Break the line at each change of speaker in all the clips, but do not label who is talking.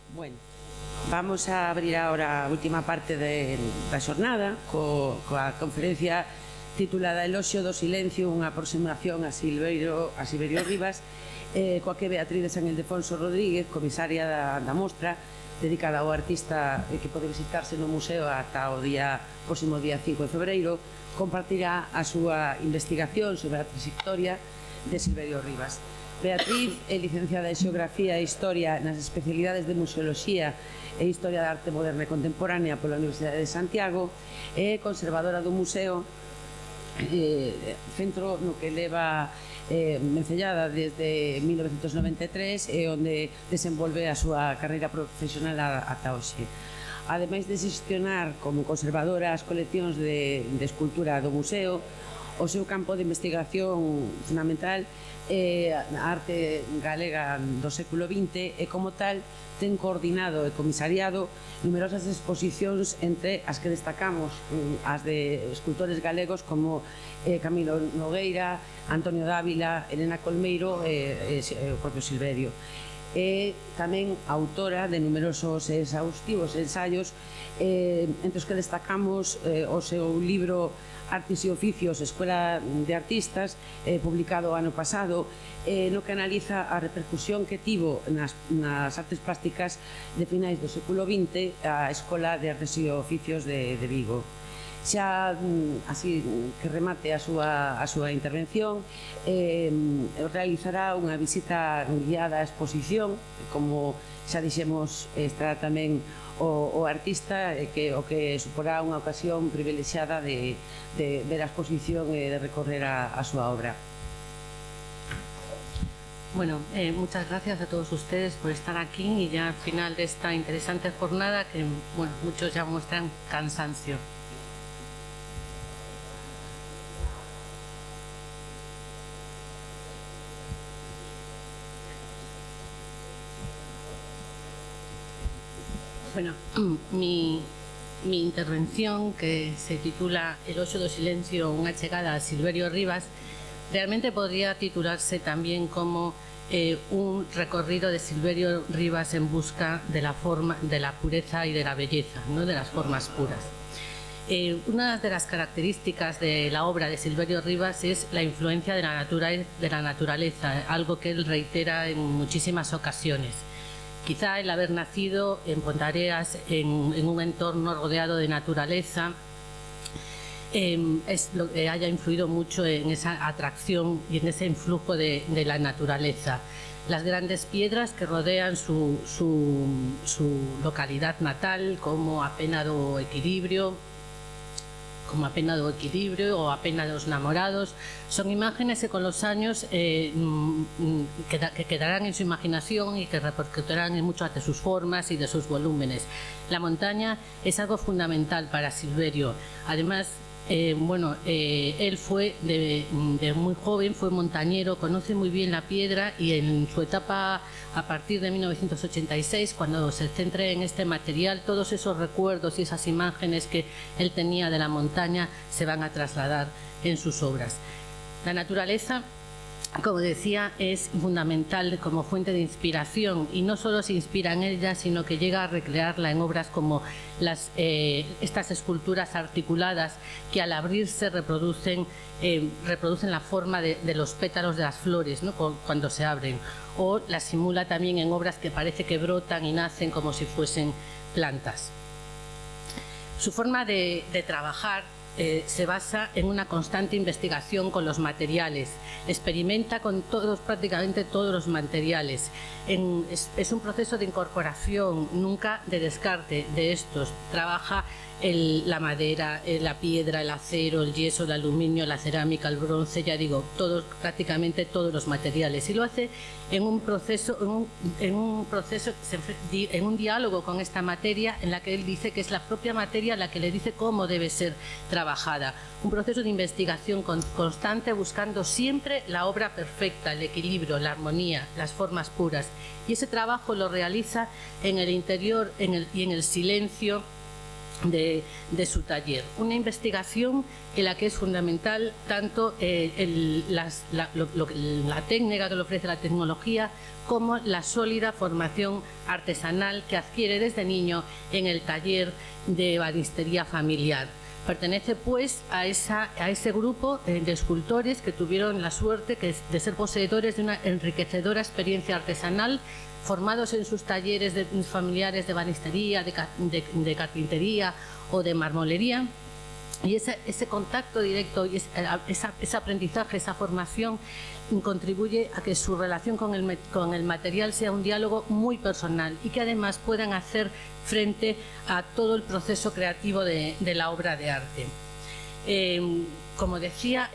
Bueno, vamos a abrir ahora a última parte da xornada coa conferencia titulada Eloxio do silencio, unha aproximación a Silverio Rivas, coa que Beatriz de San Ildefonso Rodríguez, comisaria da mostra, dedicada ao artista que pode visitarse no museo ata o próximo día 5 de febreiro, compartirá a súa investigación sobre a trayectoria de Silverio Rivas. Beatriz é licenciada en Xeografía e Historia nas especialidades de Museoloxía e Historia da Arte Moderna e Contemporánea pola Universidade de Santiago, é conservadora do museo, centro no que leva vencellada desde 1993 e onde desenvolve a súa carreira profesional ata hoxe. Ademais de xestionar como conservadora as coleccións de escultura do museo, o seu campo de investigación fundamental é a arte galega do século XX e, como tal, ten coordinado e comisariado numerosas exposicións, entre as que destacamos as de escultores galegos como Camilo Nogueira, Antonio Dávila, Elena Colmeiro e o propio Silverio. É tamén autora de numerosos exhaustivos ensaios, entre os que destacamos o seu libro Artes e Oficios, Escuela de Artistas, publicado o ano pasado, no que analiza a repercusión que tivo nas artes plásticas de finais do século XX a Escola de Artes e Oficios de Vigo. Xa, así que remate a súa intervención, realizará unha visita guiada á exposición, como xa dixemos, estará tamén o artista, o que suporá unha ocasión privilexiada de ver a exposición e de recorrer a súa obra.
Bueno, muchas gracias a todos ustedes por estar aquí y ya al final de esta interesante jornada que, bueno, muchos ya muestran cansancio. Bueno, mi intervención, que se titula Eloxio do silencio, unha chegada a Silverio Rivas, realmente podría titularse también como un recorrido de Silverio Rivas en busca de la pureza y de la belleza, ¿no? De las formas puras. Una de las características de la obra de Silverio Rivas es la influencia de la naturaleza, algo que él reitera en muchísimas ocasiones. Quizá el haber nacido en Pontareas, en un entorno rodeado de naturaleza, es lo que haya influido mucho en esa atracción y en ese influjo de la naturaleza. Las grandes piedras que rodean su localidad natal, como Apénado Equilibrio o Apénados Namorados, son imágenes que con los años que quedarán en su imaginación y que repercutirán en muchas de sus formas y de sus volúmenes. La montaña es algo fundamental para Silverio. Además, él fue de muy joven, fue montañero, conoce muy bien la piedra, y en su etapa a partir de 1986, cuando se centra en este material, todos esos recuerdos y esas imágenes que él tenía de la montaña se van a trasladar en sus obras. La naturaleza, como decía, es fundamental como fuente de inspiración, y no solo se inspira en ella, sino que llega a recrearla en obras como estas esculturas articuladas que al abrirse reproducen la forma de los pétalos de las flores, ¿no? Cuando se abren, o las simula también en obras que parece que brotan y nacen como si fuesen plantas. Su forma de trabajar se basa en una constante investigación con los materiales, experimenta con prácticamente todos los materiales. Es un proceso de incorporación, nunca de descarte de estos. Trabaja la madera, la piedra, el acero, el yeso, el aluminio, la cerámica, el bronce, ya digo, prácticamente todos los materiales, y lo hace en un diálogo con esta materia, en la que él dice que es la propia materia la que le dice cómo debe ser trabajada. Un proceso de investigación constante, buscando siempre la obra perfecta, el equilibrio, la armonía, las formas puras, y ese trabajo lo realiza en el interior y en el silencio de su taller. Una investigación en la que es fundamental tanto la técnica que le ofrece la tecnología como la sólida formación artesanal que adquiere desde niño en el taller de ebanistería familiar. Pertenece pues a ese grupo de escultores que tuvieron la suerte de ser poseedores de una enriquecedora experiencia artesanal, formados en sus talleres familiares de ebanistería, de carpintería o de marmolería. Y ese contacto directo y ese aprendizaje, esa formación contribuye a que su relación con el material sea un diálogo muy personal y que además puedan hacer frente a todo el proceso creativo de la obra de arte. Como decía,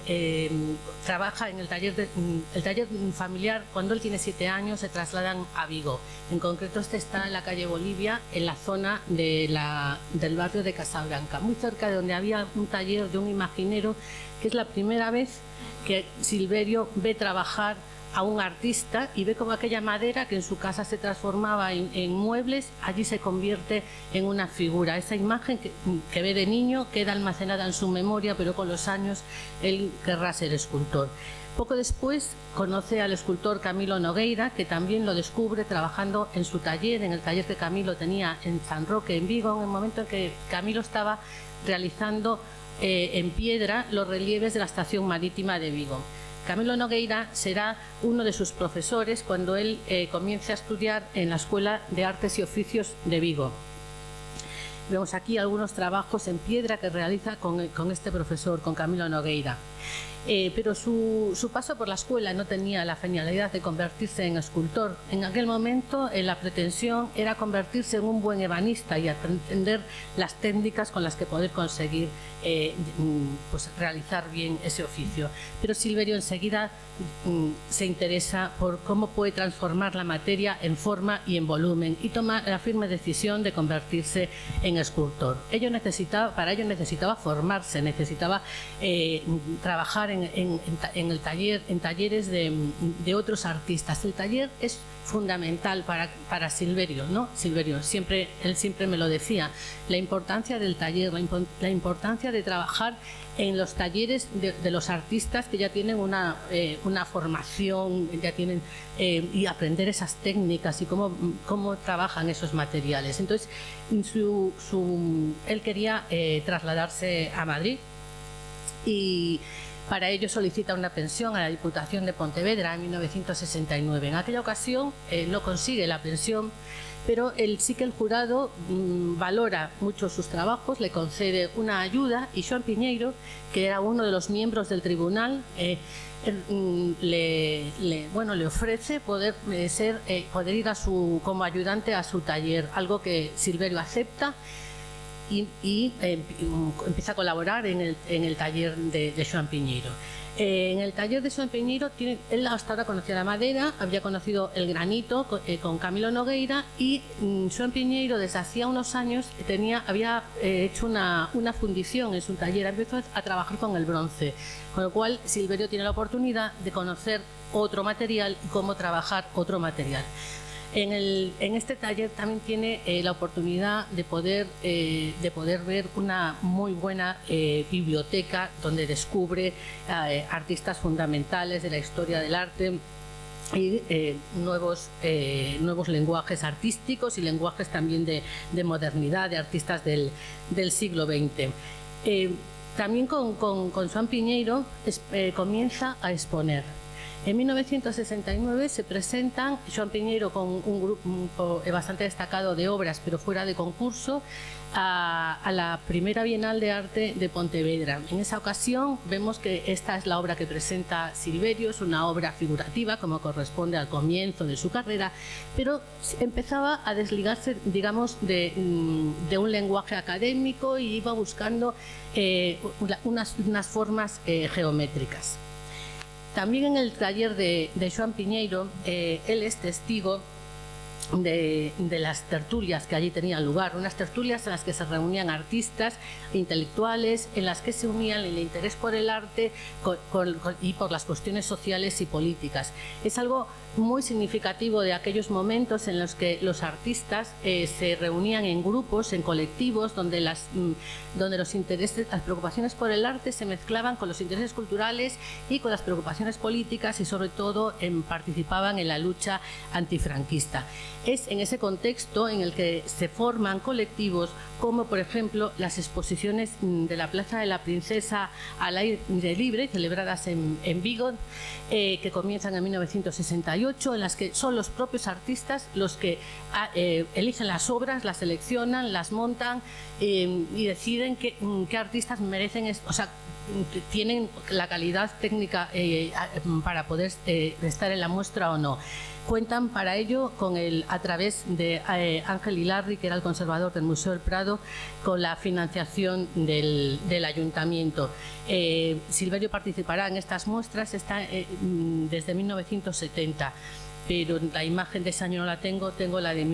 trabaja en el taller familiar. Cuando él tiene 7 años se trasladan a Vigo. En concreto este está en la calle Bolivia, en la zona del barrio de Casablanca, muy cerca de donde había un taller de un imaginero, que es la primera vez que Silverio ve trabajar a un artista y ve como aquella madera que en su casa se transformaba en muebles, allí se convierte en una figura. Esa imagen que ve de niño queda almacenada en su memoria, pero con los años él querrá ser escultor. Poco después conoce al escultor Camilo Nogueira, que también lo descubre trabajando en su taller, en el taller que Camilo tenía en San Roque, en Vigo, en el momento en que Camilo estaba realizando en piedra los relieves de la estación marítima de Vigo. Camilo Nogueira será uno de sus profesores cuando él comience a estudiar en la Escuela de Artes y Oficios de Vigo. Vemos aquí algunos trabajos en piedra que realiza con este profesor, con Camilo Nogueira. Pero su paso por la escuela no tenía la finalidad de convertirse en escultor. En aquel momento la pretensión era convertirse en un buen ebanista y aprender las técnicas con las que poder conseguir pues realizar bien ese oficio. Pero Silverio enseguida se interesa por cómo puede transformar la materia en forma y en volumen y toma la firme decisión de convertirse en escultor. Para ello necesitaba formarse, necesitaba trabajar en talleres de otros artistas. El taller es fundamental para Silverio, ¿no? Silverio él siempre me lo decía, la importancia del taller, la importancia de trabajar en los talleres de los artistas que ya tienen una formación, ya tienen y aprender esas técnicas y cómo trabajan esos materiales. Entonces él quería trasladarse a Madrid y para ello solicita una pensión a la Diputación de Pontevedra en 1969. En aquella ocasión no consigue la pensión, pero sí que el jurado valora mucho sus trabajos, le concede una ayuda y Joan Piñeiro, que era uno de los miembros del tribunal, le ofrece poder ir como ayudante a su taller, algo que Silverio acepta. Y empieza a colaborar en el taller de Joan Piñeiro. En el taller de Joan Piñeiro, él hasta ahora conocía la madera, había conocido el granito con Camilo Nogueira y Joan Piñeiro desde hacía unos años había hecho una fundición en su taller, empezó a trabajar con el bronce, con lo cual Silverio tiene la oportunidad de conocer otro material y cómo trabajar otro material. En este taller también tiene la oportunidad de poder ver una muy buena biblioteca donde descubre artistas fundamentales de la historia del arte y nuevos lenguajes artísticos y lenguajes también de modernidad, de artistas del siglo XX. También con Joan Piñeiro comienza a exponer. En 1969 se presentan Joan Piñeiro con un grupo bastante destacado de obras, pero fuera de concurso, a la primera Bienal de Arte de Pontevedra. En esa ocasión vemos que esta es la obra que presenta Silverio, es una obra figurativa, como corresponde al comienzo de su carrera, pero empezaba a desligarse, digamos, de un lenguaje académico y iba buscando unas formas geométricas. También en el taller de Joan Piñeiro, él es testigo de las tertulias que allí tenían lugar, unas tertulias en las que se reunían artistas, intelectuales, en las que se unían el interés por el arte y por las cuestiones sociales y políticas. Es algo muy significativo de aquellos momentos en los que los artistas se reunían en grupos, en colectivos, donde los intereses, las preocupaciones por el arte se mezclaban con los intereses culturales y con las preocupaciones políticas, y sobre todo participaban en la lucha antifranquista. Es en ese contexto en el que se forman colectivos como, por ejemplo, las exposiciones de la Plaza de la Princesa al aire libre, celebradas en Vigo, que comienzan en 1968, en las que son los propios artistas los que eligen las obras, las seleccionan, las montan y deciden qué artistas merecen, o sea, tienen la calidad técnica para poder estar en la muestra o no. Cuentan para ello a través de Ángel Ilarri, que era el conservador del Museo del Prado, con la financiación del ayuntamiento. Silverio participará en estas muestras desde 1970. Pero la imagen de ese año no la tengo la de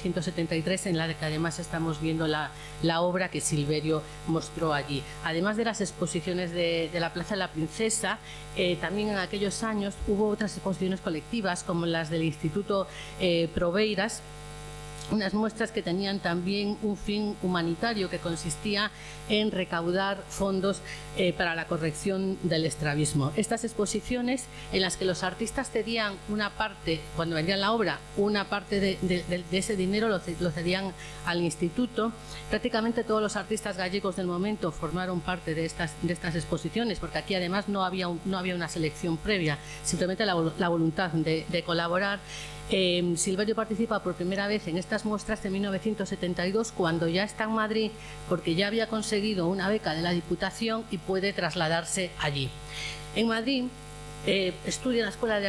1973, en la que además estamos viendo la obra que Silverio mostró allí. Además de las exposiciones de la Plaza de la Princesa, también en aquellos años hubo otras exposiciones colectivas, como las del Instituto Proveiras, unas muestras que tenían también un fin humanitario que consistía en recaudar fondos para la corrección del estrabismo. Estas exposiciones, en las que los artistas cedían una parte, cuando vendían la obra, una parte de ese dinero lo cedían al instituto. Prácticamente todos los artistas gallegos del momento formaron parte de estas exposiciones, porque aquí además no había una selección previa, simplemente la voluntad de colaborar. Silverio participa por primera vez en estas muestras en 1972, cuando ya está en Madrid, porque ya había conseguido una beca de la Diputación y puede trasladarse allí. En Madrid estudia en la Escuela de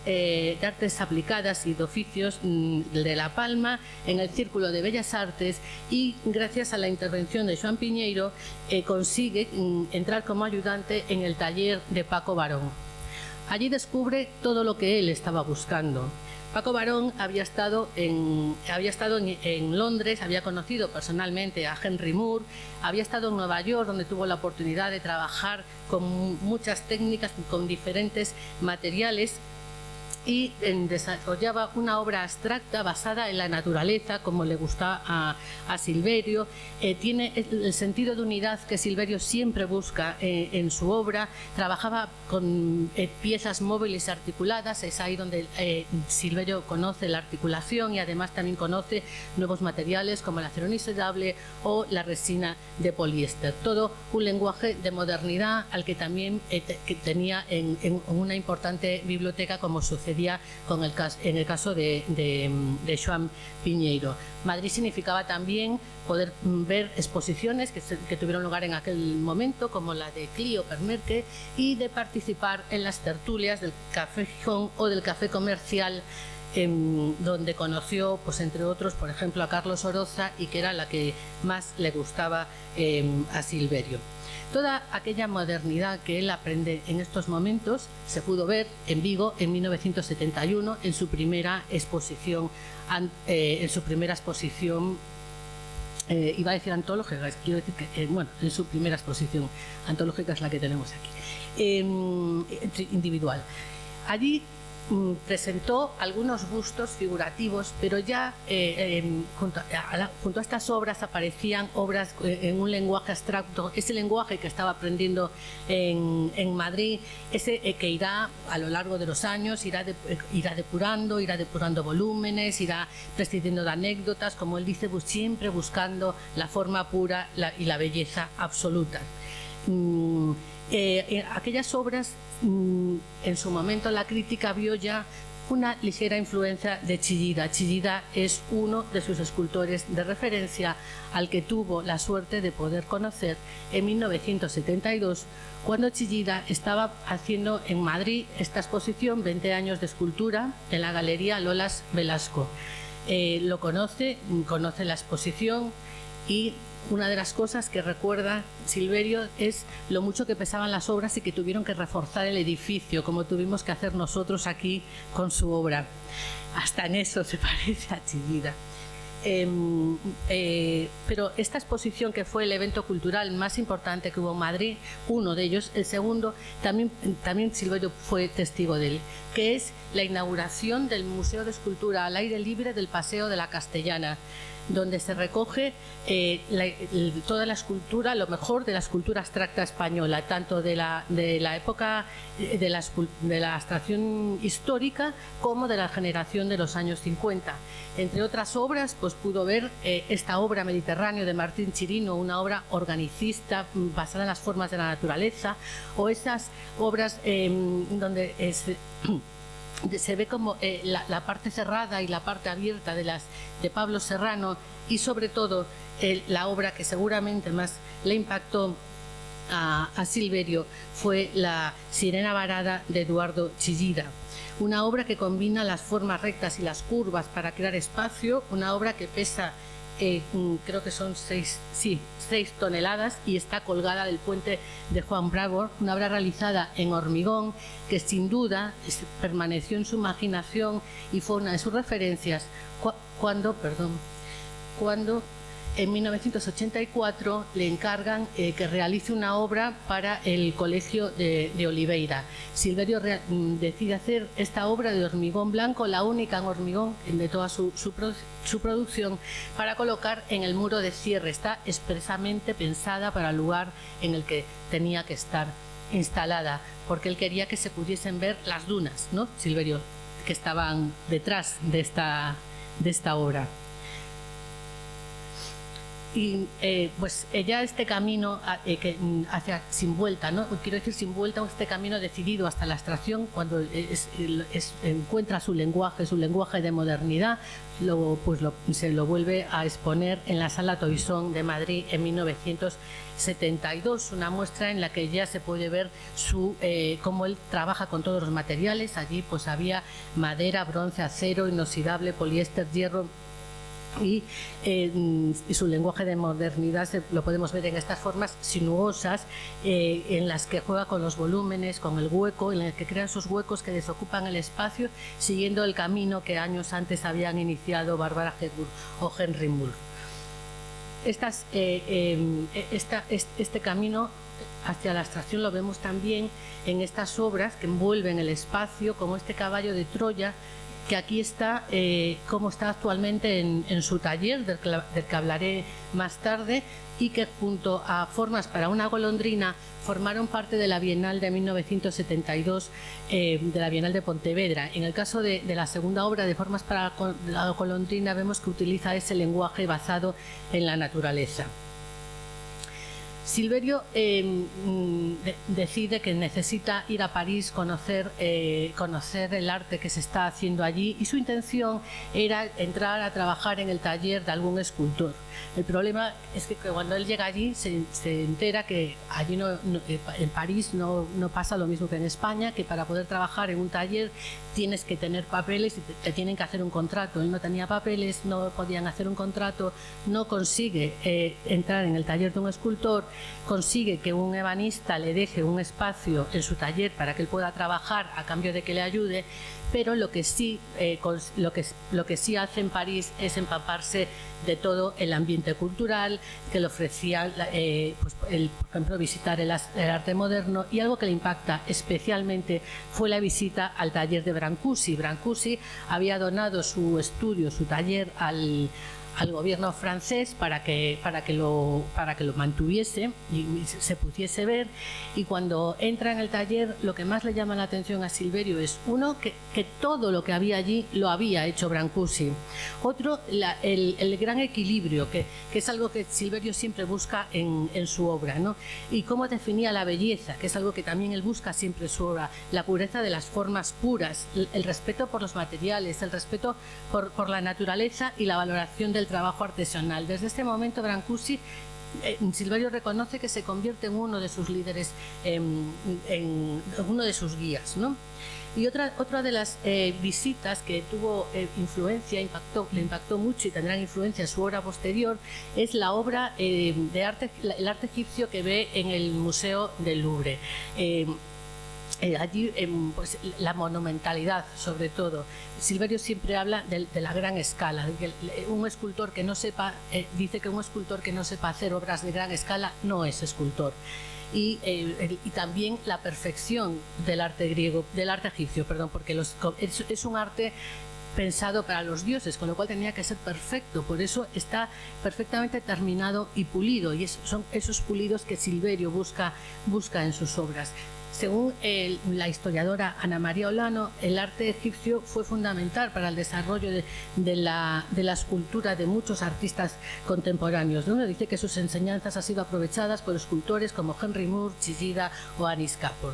Artes Aplicadas y de Oficios de La Palma, en el Círculo de Bellas Artes, y gracias a la intervención de Joan Piñeiro consigue entrar como ayudante en el taller de Paco Barón. Allí descubre todo lo que él estaba buscando. Paco Barón había estado en Londres, había conocido personalmente a Henry Moore, había estado en Nueva York, donde tuvo la oportunidad de trabajar con muchas técnicas, con diferentes materiales, y desarrollaba una obra abstracta basada en la naturaleza, como le gusta a Silverio. Tiene el sentido de unidad que Silverio siempre busca en su obra. Trabajaba con piezas móviles articuladas, es ahí donde Silverio conoce la articulación, y además también conoce nuevos materiales como el acero inoxidable o la resina de poliéster. Todo un lenguaje de modernidad al que también que tenía en una importante biblioteca, como sucedía en el caso de Joan Piñeiro. Madrid significaba también poder ver exposiciones que tuvieron lugar en aquel momento, como la de Clio Permerque, y de participar en las tertulias del Café Gijón o del Café Comercial, donde conoció, pues entre otros, por ejemplo, a Carlos Oroza, y que era la que más le gustaba a Silverio. Toda aquella modernidad que él aprende en estos momentos se pudo ver en Vigo en 1971 en su primera exposición, iba a decir antológica, quiero decir que, bueno, en su primera exposición antológica, es la que tenemos aquí, individual. Allí presentó algunos bustos figurativos, pero ya junto a estas obras aparecían obras en un lenguaje abstracto, ese lenguaje que estaba aprendiendo en Madrid, ese que irá a lo largo de los años, irá depurando volúmenes, irá prescindiendo de anécdotas, como él dice, siempre buscando la forma pura y la belleza absoluta. Aquellas obras, en su momento la crítica vio ya una ligera influencia de Chillida. Chillida es uno de sus escultores de referencia, al que tuvo la suerte de poder conocer en 1972, cuando Chillida estaba haciendo en Madrid esta exposición 20 años de escultura en la Galería Lolas Velasco. Lo conoce la exposición, y una de las cosas que recuerda Silverio es lo mucho que pesaban las obras y que tuvieron que reforzar el edificio, como tuvimos que hacer nosotros aquí con su obra. Hasta en eso se parece a Chillida. Pero esta exposición, que fue el evento cultural más importante que hubo en Madrid, uno de ellos, el segundo, también Silverio fue testigo de él, que es la inauguración del Museo de Escultura al aire libre del Paseo de la Castellana, donde se recoge toda la escultura, lo mejor de la escultura abstracta española, tanto de la época de la abstracción histórica como de la generación de los años 50. Entre otras obras, pues pudo ver esta obra Mediterráneo de Martín Chirino, una obra organicista basada en las formas de la naturaleza, o esas obras donde se ve como la parte cerrada y la parte abierta de Pablo Serrano, y sobre todo la obra que seguramente más le impactó a Silverio fue la Sirena Varada de Eduardo Chillida, una obra que combina las formas rectas y las curvas para crear espacio, una obra que pesa creo que son 6 toneladas y está colgada del puente de Juan Bravo, una obra realizada en hormigón que sin duda permaneció en su imaginación y fue una de sus referencias cuando en 1984 le encargan que realice una obra para el Colegio de Oliveira. Silverio decide hacer esta obra de hormigón blanco, la única en hormigón de toda su producción, para colocar en el muro de cierre. Está expresamente pensada para el lugar en el que tenía que estar instalada, porque él quería que se pudiesen ver las dunas, ¿no? Silverio, que estaban detrás de esta obra. Y pues ya este camino hacia sin vuelta, ¿no? Quiero decir sin vuelta, este camino decidido hasta la abstracción, cuando encuentra su lenguaje de modernidad, se lo vuelve a exponer en la Sala Toisón de Madrid en 1972, una muestra en la que ya se puede ver cómo él trabaja con todos los materiales. Allí pues había madera, bronce, acero, inoxidable, poliéster, hierro, y su lenguaje de modernidad lo podemos ver en estas formas sinuosas en las que juega con los volúmenes, con el hueco, en las que crea esos huecos que desocupan el espacio, siguiendo el camino que años antes habían iniciado Barbara Hepburn o Henry Moore. Este camino hacia la abstracción lo vemos también en estas obras que envuelven el espacio, como este caballo de Troya, que aquí está, como está actualmente en su taller, del que hablaré más tarde, y que junto a Formas para una golondrina formaron parte de la Bienal de 1972, de la Bienal de Pontevedra. En el caso de la segunda obra de Formas para la golondrina, vemos que utiliza ese lenguaje basado en la naturaleza. Silverio decide que necesita ir a París, conocer el arte que se está haciendo allí, y su intención era entrar a trabajar en el taller de algún escultor. El problema es que cuando él llega allí se entera que allí en París no pasa lo mismo que en España, que para poder trabajar en un taller tienes que tener papeles y te tienen que hacer un contrato. Él no tenía papeles, no podían hacer un contrato, no consigue entrar en el taller de un escultor, consigue que un ebanista le deje un espacio en su taller para que él pueda trabajar a cambio de que le ayude, pero lo que sí hace en París es empaparse de todo el ambiente cultural que le ofrecía, por ejemplo, visitar el arte moderno, y algo que le impacta especialmente fue la visita al taller de Brancusi. Brancusi había donado su estudio, su taller al gobierno francés para que lo mantuviese y se pudiese ver, y cuando entra en el taller lo que más le llama la atención a Silverio es, uno, que todo lo que había allí lo había hecho Brancusi; otro, el gran equilibrio, que es algo que Silverio siempre busca en su obra, ¿no? Y cómo definía la belleza, que es algo que también él busca siempre en su obra: la pureza de las formas puras, el respeto por los materiales, el respeto por la naturaleza y la valoración del trabajo artesanal. Desde este momento Brancusi, Silverio reconoce que se convierte en uno de sus líderes, en uno de sus guías, ¿no? Y otra de las visitas que tuvo influencia, le impactó mucho y tendrán influencia en su obra posterior, es la obra de arte, el arte egipcio que ve en el Museo del Louvre. Allí, pues, la monumentalidad, sobre todo. Silverio siempre habla de la gran escala, de que un escultor que no sepa, dice que un escultor que no sepa hacer obras de gran escala no es escultor. Y también la perfección del arte griego, del arte egipcio, perdón, porque es un arte pensado para los dioses, con lo cual tenía que ser perfecto, por eso está perfectamente terminado y pulido, y son esos pulidos que Silverio busca en sus obras. Según la historiadora Ana María Olano, el arte egipcio fue fundamental para el desarrollo de la escultura de muchos artistas contemporáneos, ¿no? Dice que sus enseñanzas han sido aprovechadas por escultores como Henry Moore, Chillida o Anis Kapoor.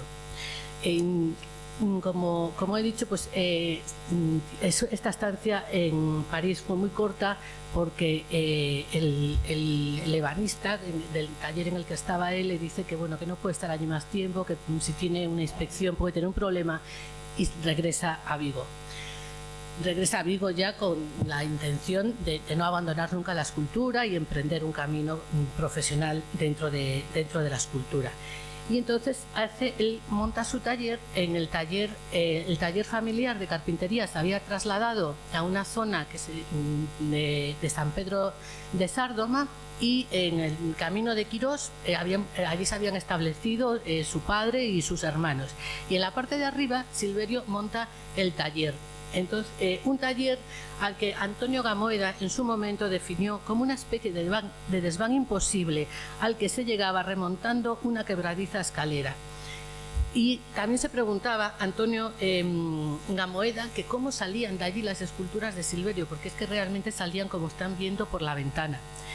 Como he dicho, pues esta estancia en París fue muy corta porque el ebanista del taller en el que estaba él le dice que, bueno, que no puede estar allí más tiempo, que si tiene una inspección puede tener un problema, y regresa a Vigo. Regresa a Vigo ya con la intención de no abandonar nunca la escultura y emprender un camino profesional dentro de la escultura. Y entonces él monta su taller en el taller familiar de carpintería. Se había trasladado a una zona de San Pedro de Sárdoma, y en el camino de Quirós allí se habían establecido su padre y sus hermanos, y en la parte de arriba Silverio monta el taller. Entonces, un taller al que Antonio Gamoeda en su momento definió como una especie de desván imposible al que se llegaba remontando una quebradiza escalera. Y también se preguntaba Antonio Gamoeda que cómo salían de allí las esculturas de Silverio, porque es que realmente salían como están viendo por la ventana.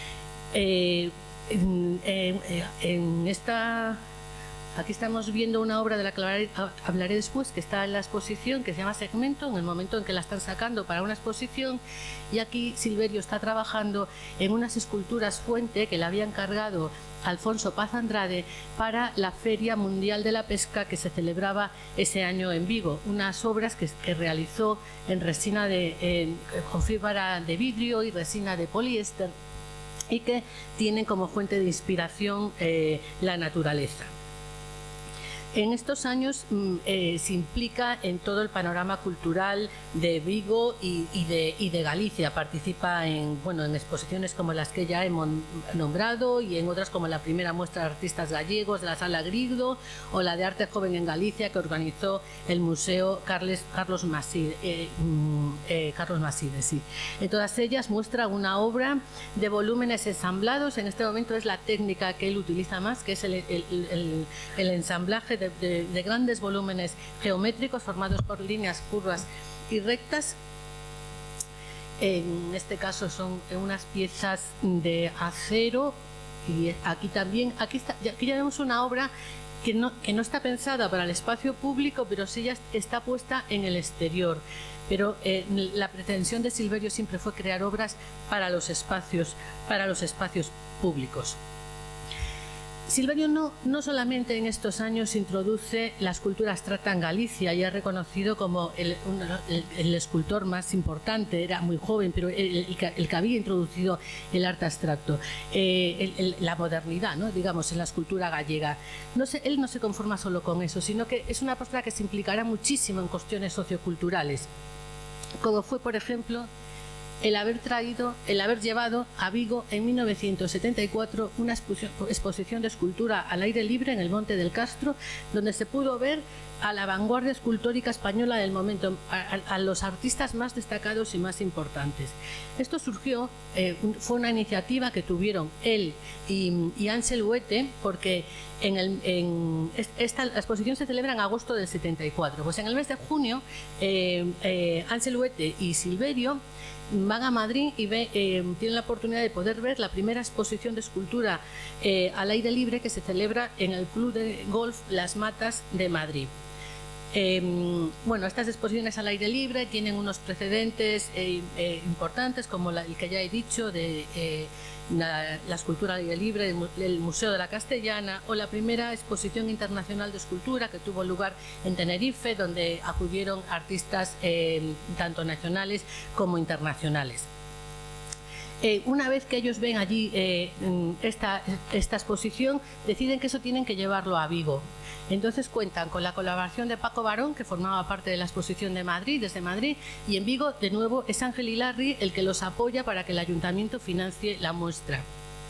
Aquí estamos viendo una obra de la que hablaré después, que está en la exposición, que se llama Segmento, en el momento en que la están sacando para una exposición, y aquí Silverio está trabajando en unas esculturas fuente que le había encargado Alfonso Paz Andrade para la Feria Mundial de la Pesca que se celebraba ese año en Vigo, unas obras que realizó en resina con fibra de vidrio y resina de poliéster, y que tienen como fuente de inspiración la naturaleza. En estos años se implica en todo el panorama cultural de Vigo y de Galicia. Participa en exposiciones como las que ya hemos nombrado, y en otras como la primera muestra de artistas gallegos de la Sala Grigdo, o la de Arte Joven en Galicia que organizó el Museo Carlos Maside. Sí. En todas ellas muestra una obra de volúmenes ensamblados. En este momento es la técnica que él utiliza más, que es el ensamblaje de grandes volúmenes geométricos formados por líneas curvas y rectas. En este caso son unas piezas de acero, y aquí ya vemos una obra que no está pensada para el espacio público, pero sí ya está puesta en el exterior. Pero la pretensión de Silverio siempre fue crear obras para los espacios públicos. Silverio no solamente en estos años introduce la escultura abstracta en Galicia, y es reconocido como el escultor más importante. Era muy joven, pero el que había introducido el arte abstracto, la modernidad, ¿no? Digamos, en la escultura gallega. Él no se conforma solo con eso, sino que es una persona que se implicará muchísimo en cuestiones socioculturales, como fue, por ejemplo, el haber llevado a Vigo en 1974 una exposición de escultura al aire libre en el Monte del Castro, donde se pudo ver a la vanguardia escultórica española del momento, a los artistas más destacados y más importantes. Esto surgió, fue una iniciativa que tuvieron él y Ansel Huete, porque esta exposición se celebra en agosto del 74. Pues en el mes de junio, Ansel Huete y Silverio van a Madrid y tienen la oportunidad de poder ver la primera exposición de escultura al aire libre que se celebra en el Club de Golf Las Matas de Madrid. Bueno, estas exposiciones al aire libre tienen unos precedentes importantes, como el que ya he dicho, de la escultura al aire libre del Museo de la Castellana, o la primera exposición internacional de escultura que tuvo lugar en Tenerife, donde acudieron artistas tanto nacionales como internacionales. Una vez que ellos ven allí esta exposición, deciden que eso tienen que llevarlo a Vigo. Entonces cuentan con la colaboración de Paco Barón, que formaba parte de la exposición de Madrid, desde Madrid, y en Vigo, de nuevo, es Ángel Ilarri el que los apoya para que el ayuntamiento financie la muestra.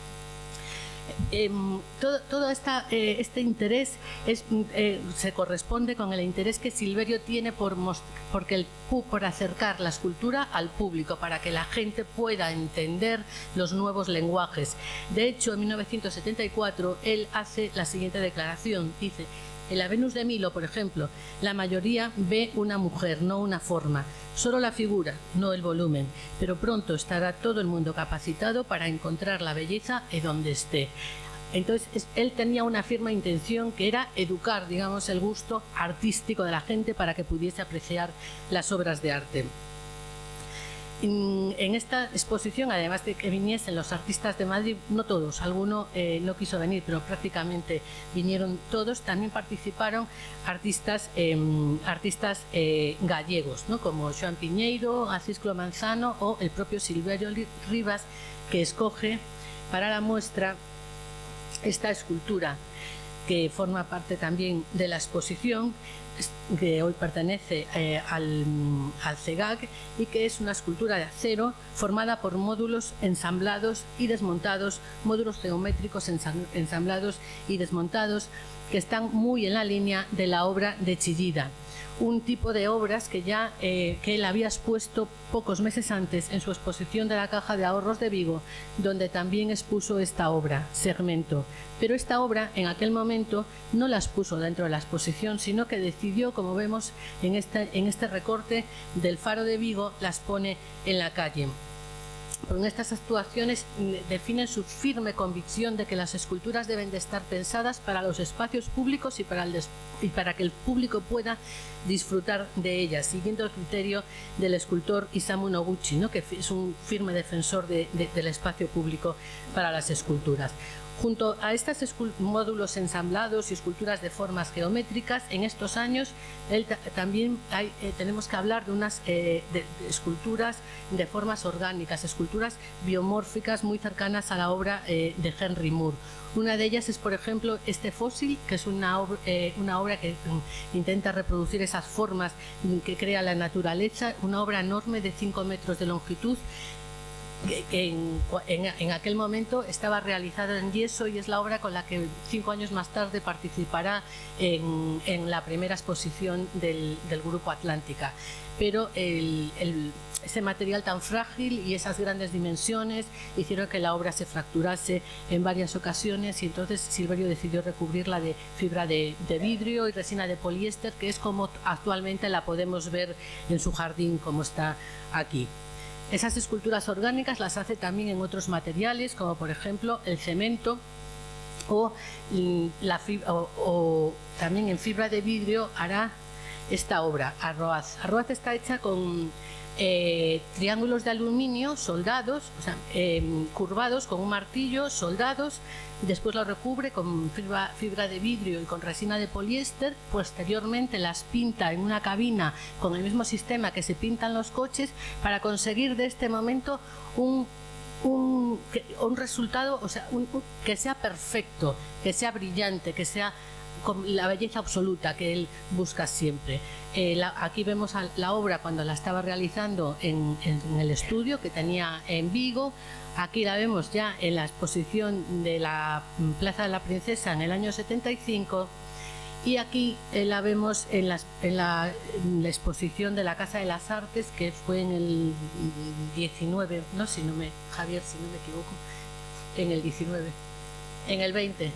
Todo este interés se corresponde con el interés que Silverio tiene por acercar la escultura al público, para que la gente pueda entender los nuevos lenguajes. De hecho, en 1974 él hace la siguiente declaración, dice: en la Venus de Milo, por ejemplo, la mayoría ve una mujer, no una forma, solo la figura, no el volumen, pero pronto estará todo el mundo capacitado para encontrar la belleza en donde esté. Entonces, él tenía una firme intención, que era educar, digamos, el gusto artístico de la gente para que pudiese apreciar las obras de arte. En esta exposición, además de que viniesen los artistas de Madrid, no todos, alguno no quiso venir, pero prácticamente vinieron todos, también participaron artistas gallegos, ¿no?, como Joan Piñeiro, Acisclo Manzano o el propio Silverio Rivas, que escoge para la muestra esta escultura, que forma parte también de la exposición, que hoy pertenece al CEGAC, y que es una escultura de acero formada por módulos ensamblados y desmontados, módulos geométricos ensamblados y desmontados, que están muy en la línea de la obra de Chillida, un tipo de obras que ya que él había expuesto pocos meses antes en su exposición de la Caja de Ahorros de Vigo, donde también expuso esta obra, Segmento. Pero esta obra en aquel momento no la expuso dentro de la exposición, sino que decidió, como vemos en este recorte del Faro de Vigo, las pone en la calle. En estas actuaciones definen su firme convicción de que las esculturas deben de estar pensadas para los espacios públicos y para que el público pueda disfrutar de ellas, siguiendo el criterio del escultor Isamu Noguchi, ¿no?, que es un firme defensor del espacio público para las esculturas. Junto a estos módulos ensamblados y esculturas de formas geométricas, en estos años también tenemos que hablar de unas esculturas de formas orgánicas, esculturas biomórficas muy cercanas a la obra de Henry Moore. Una de ellas es, por ejemplo, este fósil, que es una obra que intenta reproducir esas formas que crea la naturaleza, una obra enorme de 5 metros de longitud, que en aquel momento estaba realizada en yeso, y es la obra con la que 5 años más tarde participará en la primera exposición del Grupo Atlántica. Pero ese material tan frágil y esas grandes dimensiones hicieron que la obra se fracturase en varias ocasiones, y entonces Silverio decidió recubrirla de fibra de vidrio y resina de poliéster, que es como actualmente la podemos ver en su jardín, como está aquí. Esas esculturas orgánicas las hace también en otros materiales, como por ejemplo el cemento, o también en fibra de vidrio hará esta obra, Arroaz. Arroaz está hecha con triángulos de aluminio soldados, o sea, curvados con un martillo, soldados, después lo recubre con fibra de vidrio y con resina de poliéster. Posteriormente las pinta en una cabina con el mismo sistema que se pintan los coches, para conseguir de este momento un resultado, o sea, que sea perfecto, que sea brillante, que sea con la belleza absoluta que él busca siempre. Aquí vemos la obra cuando la estaba realizando en el estudio que tenía en Vigo. Aquí la vemos ya en la exposición de la Plaza de la Princesa en el año 75, y aquí la vemos en la exposición de la Casa de las Artes, que fue en el 19, Javier, si no me equivoco, en el 19, en el 20,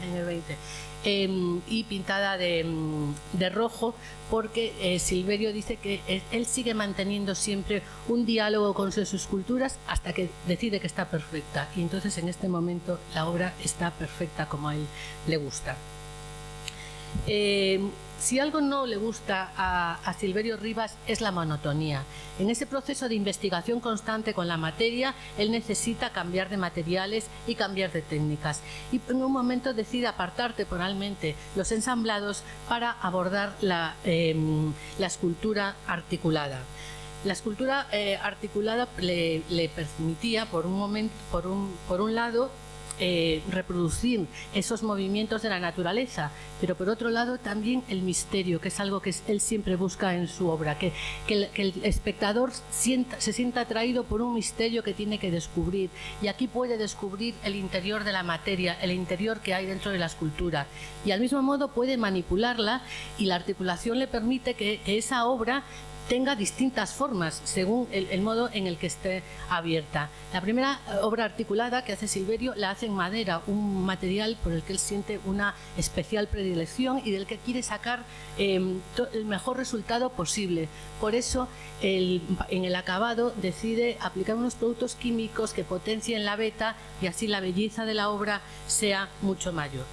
y pintada de rojo, porque Silverio dice que él sigue manteniendo siempre un diálogo con sus esculturas hasta que decide que está perfecta, y entonces en este momento la obra está perfecta como a él le gusta. Si algo no le gusta a Silverio Rivas es la monotonía. En ese proceso de investigación constante con la materia, él necesita cambiar de materiales y cambiar de técnicas. Y en un momento decide apartar temporalmente los ensamblados para abordar la escultura articulada. La escultura articulada le permitía, por un lado, reproducir esos movimientos de la naturaleza, pero por otro lado también el misterio, que es algo que él siempre busca en su obra, que el espectador se sienta atraído por un misterio que tiene que descubrir, y aquí puede descubrir el interior de la materia, el interior que hay dentro de la escultura, y al mismo modo puede manipularla, y la articulación le permite que esa obra tenga distintas formas según el modo en el que esté abierta. La primera obra articulada que hace Silverio la hace en madera, un material por el que él siente una especial predilección y del que quiere sacar el mejor resultado posible. Por eso en el acabado decide aplicar unos productos químicos que potencien la veta y así la belleza de la obra sea mucho mayor.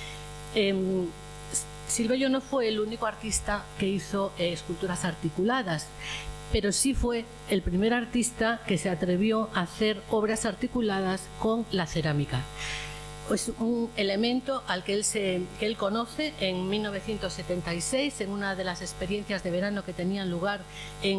Silverio no fue el único artista que hizo esculturas articuladas, pero sí fue el primer artista que se atrevió a hacer obras articuladas con la cerámica. Es un elemento al que él conoce en 1976, en una de las experiencias de verano que tenían lugar en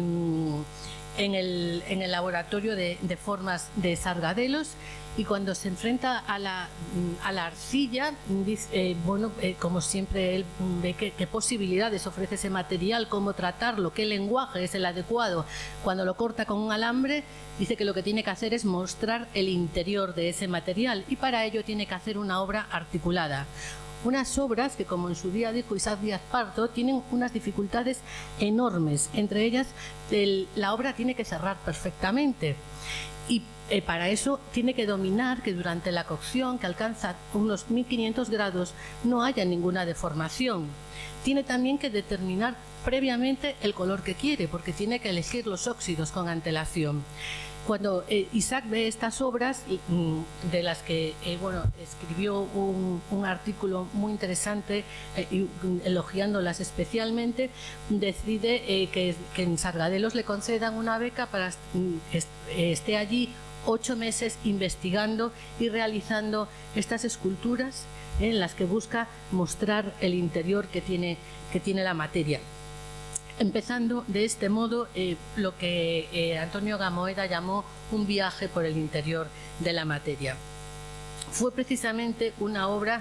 el laboratorio de formas de Sargadelos, y cuando se enfrenta a la arcilla, dice, como siempre él ve qué posibilidades ofrece ese material, cómo tratarlo, qué lenguaje es el adecuado. Cuando lo corta con un alambre, dice que lo que tiene que hacer es mostrar el interior de ese material, y para ello tiene que hacer una obra articulada. Unas obras que, como en su día dijo Isaac Díaz Pardo, tienen unas dificultades enormes. Entre ellas, la obra tiene que cerrar perfectamente. Y para eso tiene que dominar que durante la cocción, que alcanza unos 1500 grados, no haya ninguna deformación. Tiene también que determinar previamente el color que quiere, porque tiene que elegir los óxidos con antelación. Cuando Isaac ve estas obras, de las que escribió un artículo muy interesante elogiándolas especialmente, decide que en Sargadelos le concedan una beca para que esté allí 8 meses investigando y realizando estas esculturas en las que busca mostrar el interior que tiene la materia. Empezando de este modo lo que Antonio Gamoeda llamó un viaje por el interior de la materia. Fue precisamente una obra,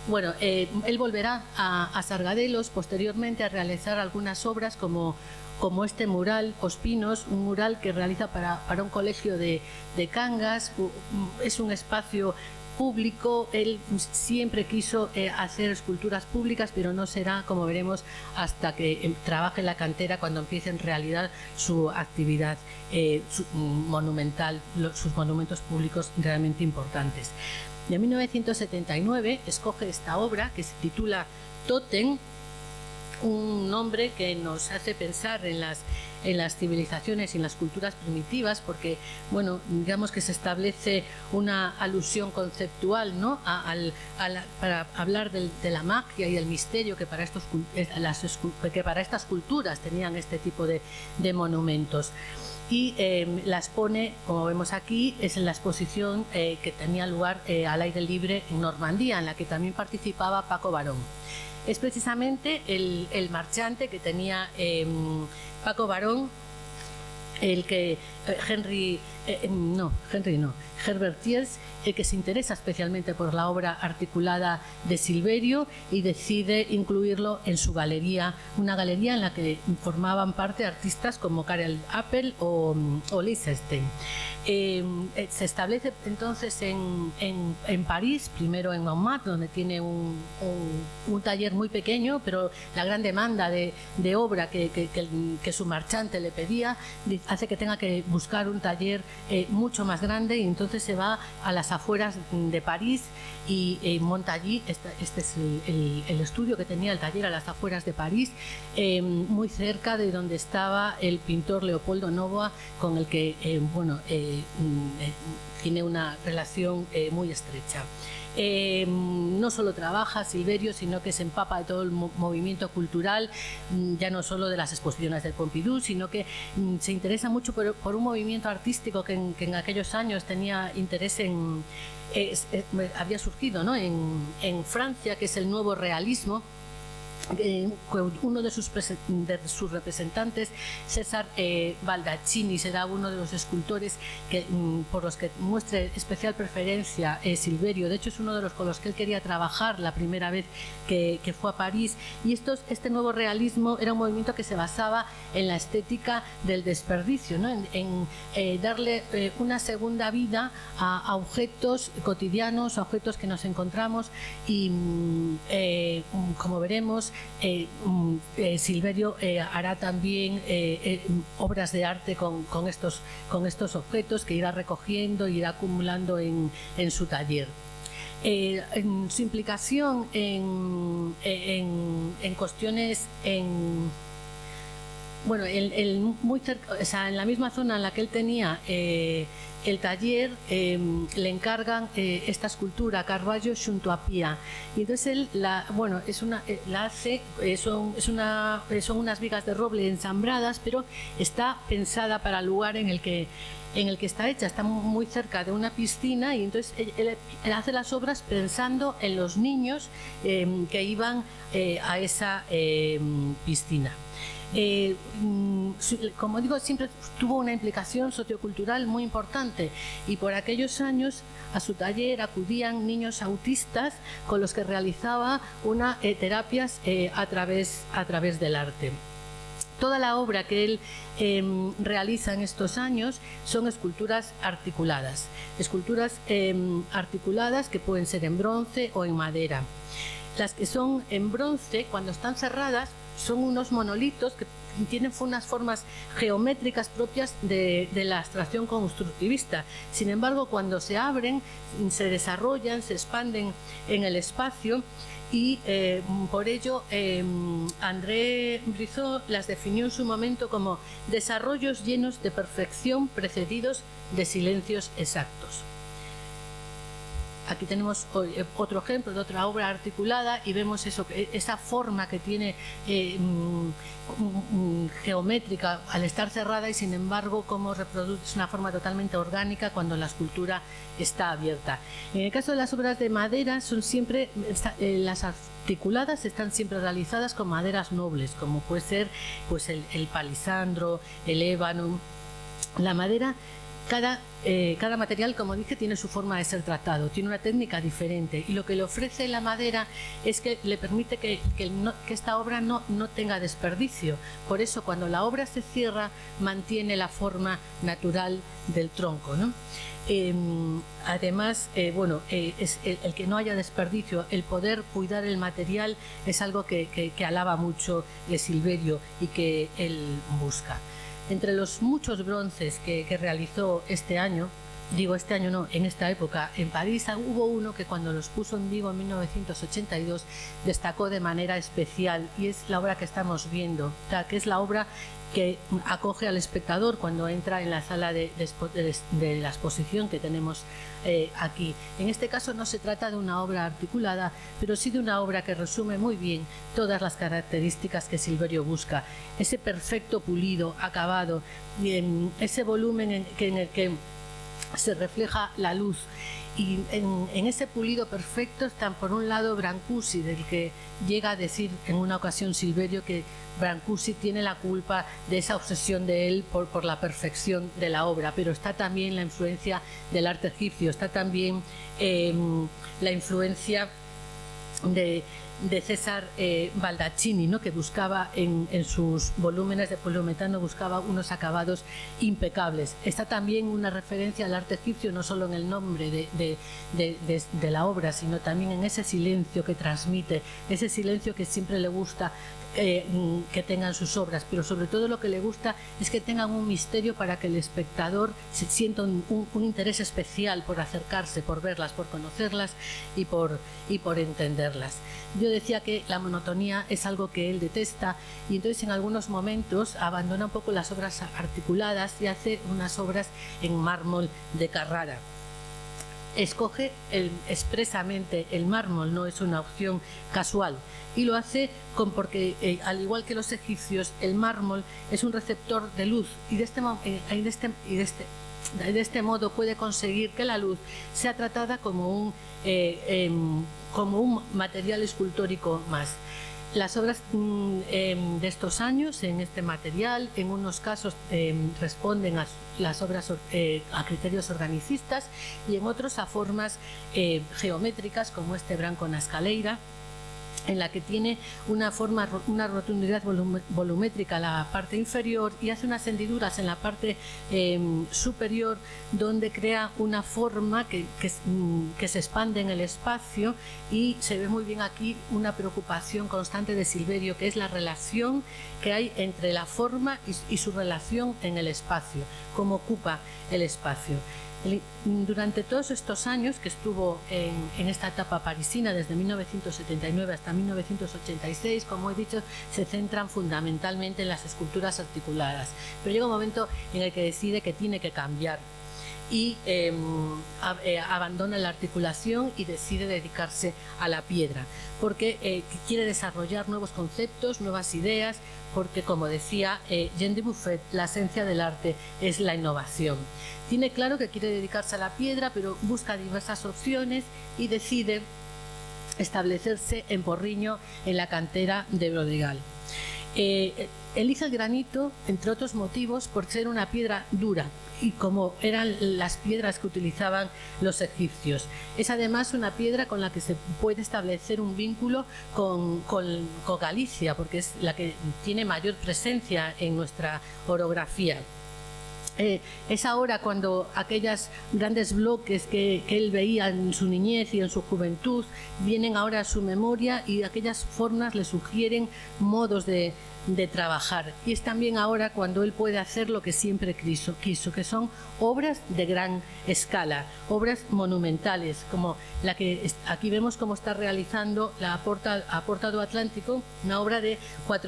él volverá a Sargadelos posteriormente a realizar algunas obras como este mural Ospinos, un mural que realiza para un colegio de Cangas. Es un espacio público. Él siempre quiso hacer esculturas públicas, pero no será, como veremos, hasta que trabaje en la cantera cuando empiece en realidad su actividad monumental, sus monumentos públicos realmente importantes. Y en 1979 escoge esta obra que se titula Tótem, un nombre que nos hace pensar en las civilizaciones y en las culturas primitivas, porque digamos que se establece una alusión conceptual, ¿no? Para hablar de la magia y el misterio que para estas culturas tenían este tipo de monumentos. Y las pone, como vemos aquí, es en la exposición que tenía lugar al aire libre en Normandía, en la que también participaba Paco Barón. Es precisamente el marchante que tenía Paco Barón, el que Herbert Thiers, el que se interesa especialmente por la obra articulada de Silverio y decide incluirlo en su galería, una galería en la que formaban parte artistas como Karel Appel o Lichtenstein. Se establece entonces en París, primero en Montmartre, donde tiene un taller muy pequeño, pero la gran demanda de obra que su marchante le pedía hace que tenga que buscar un taller mucho más grande, y entonces se va a las afueras de París y monta allí. Este es el estudio que tenía el taller, a las afueras de París, muy cerca de donde estaba el pintor Leopoldo Novoa, con el que tiene una relación muy estrecha. No solo trabaja Silverio, sino que se empapa de todo el movimiento cultural, ya no solo de las exposiciones del Pompidou, sino que se interesa mucho por un movimiento artístico que en aquellos años tenía interés había surgido, ¿no?, en Francia, que es el nuevo realismo. Uno de sus representantes, César Baldaccini, será uno de los escultores por los que muestre especial preferencia Silverio. De hecho, es uno de los con los que él quería trabajar la primera vez que fue a París. Y este nuevo realismo era un movimiento que se basaba en la estética del desperdicio, ¿no?, en darle una segunda vida a objetos cotidianos, a objetos que nos encontramos. Y como veremos, Silverio hará también obras de arte con estos objetos que irá recogiendo e irá acumulando en su taller. Su implicación en cuestiones bueno, muy cerca, o sea, en la misma zona en la que él tenía el taller, le encargan esta escultura Carvalho xunto a Pía, y entonces él la hace, son unas vigas de roble ensambradas, pero está pensada para el lugar en el que está hecha. Está muy cerca de una piscina, y entonces él hace las obras pensando en los niños que iban a esa piscina. Como digo, siempre tuvo una implicación sociocultural muy importante, y por aquellos años a su taller acudían niños autistas con los que realizaba terapias a través del arte. Toda la obra que él realiza en estos años son esculturas articuladas que pueden ser en bronce o en madera. Las que son en bronce, cuando están cerradas, son unos monolitos que tienen unas formas geométricas propias de la abstracción constructivista. Sin embargo, cuando se abren, se desarrollan, se expanden en el espacio, y por ello André Brizot las definió en su momento como desarrollos llenos de perfección precedidos de silencios exactos. Aquí tenemos otro ejemplo de otra obra articulada, y vemos esa forma que tiene geométrica al estar cerrada, y sin embargo cómo reproduce una forma totalmente orgánica cuando la escultura está abierta. En el caso de las obras de madera, son siempre las articuladas están siempre realizadas con maderas nobles, como puede ser pues el palisandro, el ébano. La madera, cada material, como dije, tiene su forma de ser tratado, tiene una técnica diferente, y lo que le ofrece la madera es que le permite que esta obra no tenga desperdicio. Por eso, cuando la obra se cierra, mantiene la forma natural del tronco, ¿no? Además, es el que no haya desperdicio, el poder cuidar el material, es algo que alaba mucho Silverio y que él busca. Entre los muchos bronces que realizó en esta época en París, hubo uno que cuando los puso en vivo en 1982 destacó de manera especial, y es la obra que estamos viendo, que es la obra que acoge al espectador cuando entra en la sala de la exposición que tenemos aquí. En este caso no se trata de una obra articulada, pero sí de una obra que resume muy bien todas las características que Silverio busca: ese perfecto pulido, acabado, ese volumen en el que se refleja la luz. Y en ese pulido perfecto están, por un lado, Brancusi, del que llega a decir en una ocasión Silverio que Brancusi tiene la culpa de esa obsesión de él por la perfección de la obra, pero está también la influencia del arte egipcio, está también la influencia de César Baldaccini, ¿no?, que buscaba en sus volúmenes de poliuretano, buscaba unos acabados impecables. Está también una referencia al arte egipcio, no solo en el nombre de la obra, sino también en ese silencio que transmite, ese silencio que siempre le gusta que tengan sus obras, pero sobre todo lo que le gusta es que tengan un misterio para que el espectador se sienta un interés especial por acercarse, por verlas, por conocerlas y por entenderlas. Yo decía que la monotonía es algo que él detesta, y entonces en algunos momentos abandona un poco las obras articuladas y hace unas obras en mármol de Carrara. escoge expresamente el mármol, no es una opción casual, y lo hace porque, al igual que los egipcios, el mármol es un receptor de luz y de este modo puede conseguir que la luz sea tratada como un material escultórico más. Las obras de estos años en este material, en unos casos responden a las obras a criterios organicistas y en otros a formas geométricas, como este branco na escaleira, en la que tiene una rotundidad volumétrica en la parte inferior y hace unas hendiduras en la parte superior, donde crea una forma que se expande en el espacio, y se ve muy bien aquí una preocupación constante de Silverio, que es la relación que hay entre la forma y su relación en el espacio, cómo ocupa el espacio. Durante todos estos años que estuvo en esta etapa parisina, desde 1979 hasta 1986, como he dicho, se centran fundamentalmente en las esculturas articuladas, pero llega un momento en el que decide que tiene que cambiar y abandona la articulación y decide dedicarse a la piedra, porque quiere desarrollar nuevos conceptos, nuevas ideas, porque, como decía Jean Dubuffet, la esencia del arte es la innovación. Tiene claro que quiere dedicarse a la piedra, pero busca diversas opciones y decide establecerse en Porriño, en la cantera de Brodegal. Elige el granito, entre otros motivos, por ser una piedra dura, y como eran las piedras que utilizaban los egipcios. Es además una piedra con la que se puede establecer un vínculo con Galicia, porque es la que tiene mayor presencia en nuestra orografía. Es ahora cuando aquellos grandes bloques que él veía en su niñez y en su juventud vienen ahora a su memoria, y aquellas formas le sugieren modos de trabajar. Y es también ahora cuando él puede hacer lo que siempre quiso, que son obras de gran escala, obras monumentales, como la que aquí vemos cómo está realizando la Porta do Atlántico, una obra de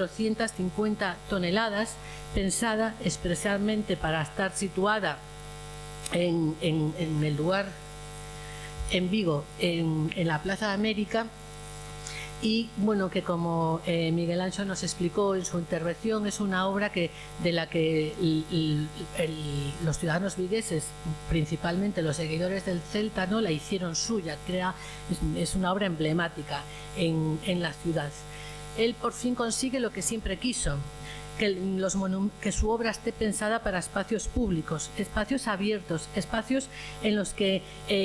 450 toneladas, pensada especialmente para estar situada en el lugar, en Vigo, en la Plaza de América. Y bueno, que como Miguel Anxo nos explicó en su intervención, es una obra de la que los ciudadanos vigueses, principalmente los seguidores del Celta, ¿no?, la hicieron suya. Es una obra emblemática en la ciudad. Él por fin consigue lo que siempre quiso, que su obra esté pensada para espacios públicos, espacios abiertos, espacios en los que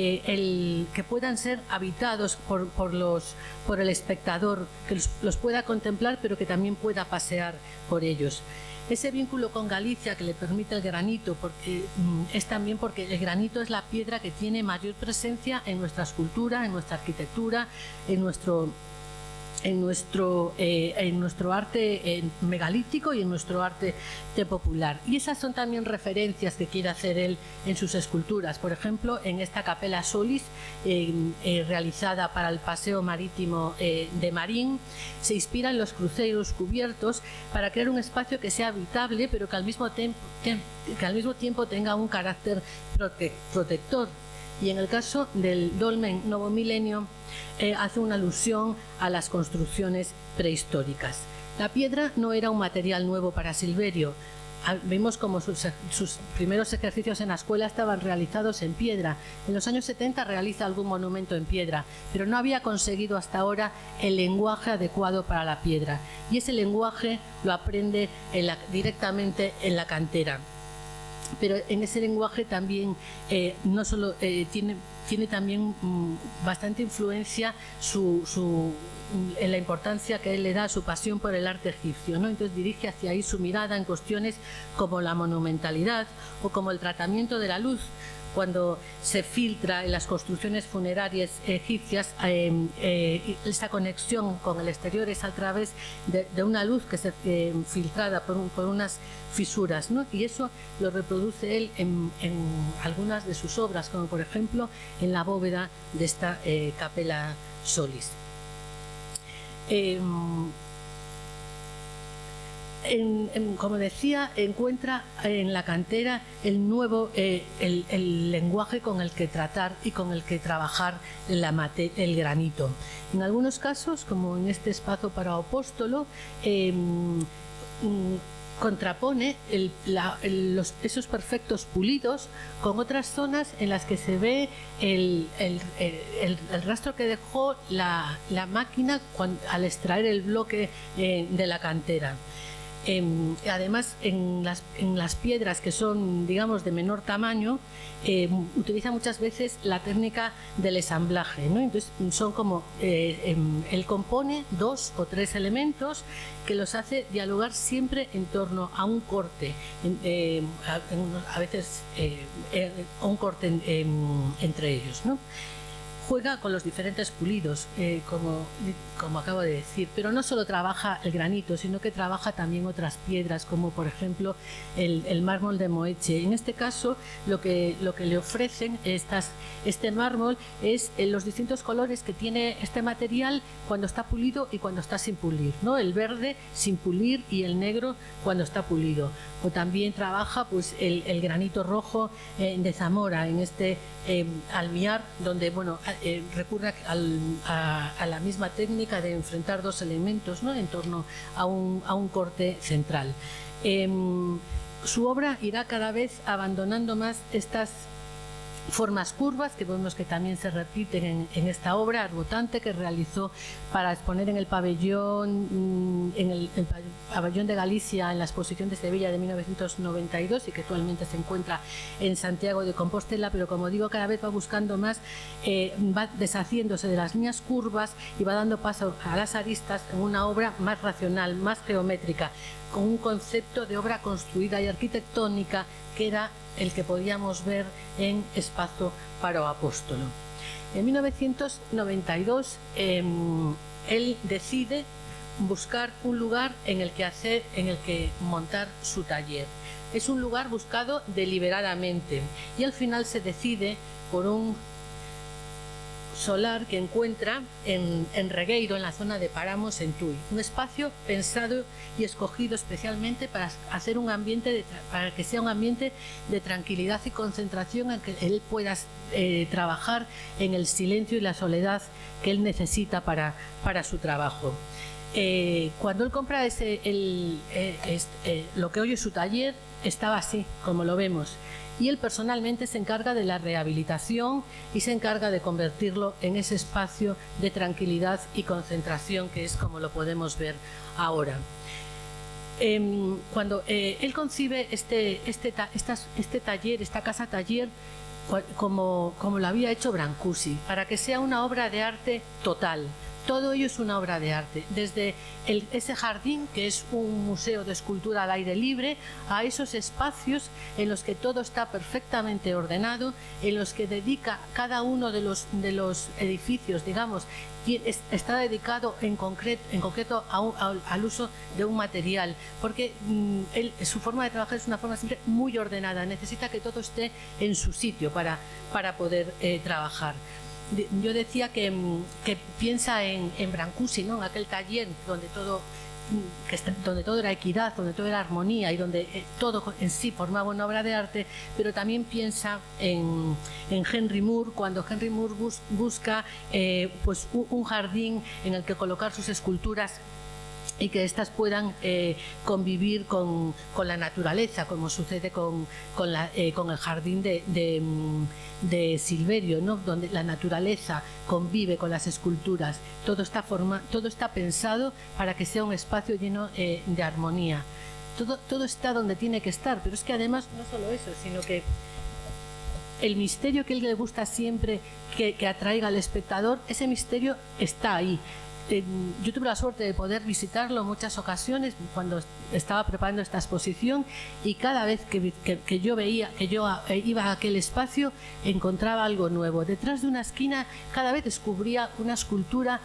puedan ser habitados por el espectador, que los pueda contemplar, pero que también pueda pasear por ellos. Ese vínculo con Galicia que le permite el granito, es también porque el granito es la piedra que tiene mayor presencia en nuestra escultura, en nuestra arquitectura, en nuestro arte megalítico y en nuestro arte popular. Y esas son también referencias que quiere hacer él en sus esculturas. Por ejemplo, en esta Capella Solis, realizada para el paseo marítimo de Marín, se inspira en los cruceros cubiertos para crear un espacio que sea habitable, pero que al mismo tiempo tenga un carácter protector. Y en el caso del Dolmen Novo Milenio, hace una alusión a las construcciones prehistóricas. La piedra no era un material nuevo para Silverio. Vemos como sus primeros ejercicios en la escuela estaban realizados en piedra. En los años 70 realiza algún monumento en piedra, pero no había conseguido hasta ahora el lenguaje adecuado para la piedra. Y ese lenguaje lo aprende directamente en la cantera. Pero en ese lenguaje también no solo tiene también bastante influencia en la importancia que él le da a su pasión por el arte egipcio, ¿no? Entonces dirige hacia ahí su mirada en cuestiones como la monumentalidad o como el tratamiento de la luz. Cuando se filtra en las construcciones funerarias egipcias, esta conexión con el exterior es a través de una luz que se filtrada por unas fisuras, ¿no? Y eso lo reproduce él en algunas de sus obras, como por ejemplo en la bóveda de esta Capella Solis. como decía, encuentra en la cantera el nuevo el lenguaje con el que tratar y con el que trabajar el granito. En algunos casos, como en este espacio para Apóstolo, contrapone esos perfectos pulidos con otras zonas en las que se ve el rastro que dejó la máquina al extraer el bloque de la cantera. Además, en las piedras que son, digamos, de menor tamaño, utiliza muchas veces la técnica del ensamblaje, ¿no? Entonces son como él compone 2 o 3 elementos que los hace dialogar siempre en torno a un corte, a veces un corte entre ellos, ¿no? Juega con los diferentes pulidos, como acabo de decir, pero no solo trabaja el granito, sino que trabaja también otras piedras, como por ejemplo el mármol de Moeche. En este caso, lo que le ofrecen este mármol es los distintos colores que tiene este material cuando está pulido y cuando está sin pulir, ¿no? El verde sin pulir y el negro cuando está pulido. O también trabaja pues el granito rojo de Zamora, en este almiar, donde recurre a la misma técnica de enfrentar 2 elementos, ¿no? En torno a un corte central. Su obra irá cada vez abandonando más estas formas curvas, que vemos que también se repiten en esta obra arbotante que realizó para exponer en el pabellón de Galicia en la exposición de Sevilla de 1992 y que actualmente se encuentra en Santiago de Compostela, pero como digo, cada vez va buscando más, va deshaciéndose de las líneas curvas y va dando paso a las aristas en una obra más racional, más geométrica, con un concepto de obra construida y arquitectónica que era el que podíamos ver en Espacio para Apóstolo. En 1992 él decide buscar un lugar en el que montar su taller. Es un lugar buscado deliberadamente y al final se decide por un solar que encuentra en Regueiro, en la zona de Páramos, en Tui. Un espacio pensado y escogido especialmente para hacer un ambiente para que sea un ambiente de tranquilidad y concentración en que él pueda trabajar en el silencio y la soledad que él necesita para su trabajo. Cuando él compra lo que hoy es su taller, estaba así, como lo vemos. Y él personalmente se encarga de la rehabilitación y se encarga de convertirlo en ese espacio de tranquilidad y concentración que es como lo podemos ver ahora. Cuando él concibe este taller, esta casa taller, como lo había hecho Brancusi, para que sea una obra de arte total. Todo ello es una obra de arte, desde ese jardín, que es un museo de escultura al aire libre, a esos espacios en los que todo está perfectamente ordenado, en los que dedica cada uno de los edificios, digamos, está dedicado en concreto al uso de un material, porque su forma de trabajar es una forma siempre muy ordenada, necesita que todo esté en su sitio para poder trabajar. Yo decía que piensa en Brancusi, ¿no? En aquel taller donde todo era equidad, donde todo era armonía y donde todo en sí formaba una obra de arte, pero también piensa en Henry Moore, cuando Henry Moore busca pues un jardín en el que colocar sus esculturas y que éstas puedan convivir con la naturaleza, como sucede con el jardín de Silverio, ¿no? Donde la naturaleza convive con las esculturas. Todo está pensado para que sea un espacio lleno de armonía. Todo está donde tiene que estar, pero es que además no solo eso, sino que el misterio que a él le gusta siempre que atraiga al espectador, ese misterio está ahí. Yo tuve la suerte de poder visitarlo en muchas ocasiones cuando estaba preparando esta exposición, y cada vez que yo iba a aquel espacio encontraba algo nuevo. Detrás de una esquina cada vez descubría una escultura,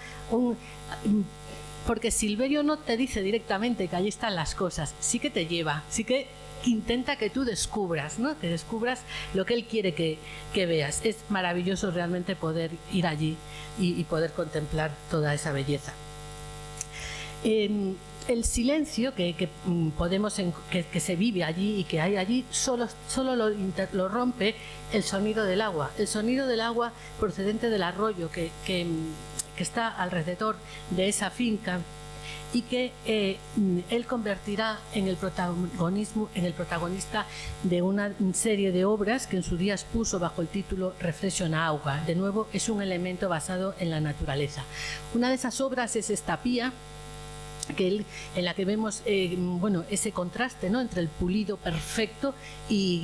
porque Silverio no te dice directamente que allí están las cosas, sí que te lleva, sí que intenta que tú descubras, ¿no? Que descubras lo que él quiere que veas. Es maravilloso realmente poder ir allí y poder contemplar toda esa belleza. El silencio que se vive allí y que hay allí solo lo rompe el sonido del agua. El sonido del agua procedente del arroyo que está alrededor de esa finca y que él convertirá en el protagonista de una serie de obras que en su día expuso bajo el título Reflexión a Auga. De nuevo, es un elemento basado en la naturaleza. Una de esas obras es esta pía, en la que vemos ese contraste, ¿no?, entre el pulido perfecto y